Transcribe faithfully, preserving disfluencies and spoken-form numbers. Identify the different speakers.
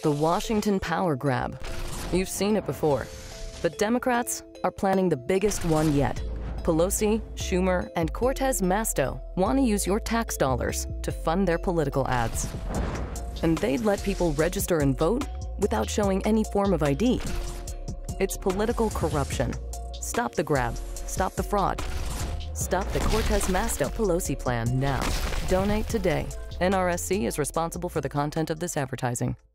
Speaker 1: The Washington power grab. You've seen it before. But Democrats are planning the biggest one yet. Pelosi, Schumer, and Cortez Masto want to use your tax dollars to fund their political ads. And they'd let people register and vote without showing any form of I D. It's political corruption. Stop the grab. Stop the fraud. Stop the Cortez Masto Pelosi plan now. Donate today. N R S C is responsible for the content of this advertising.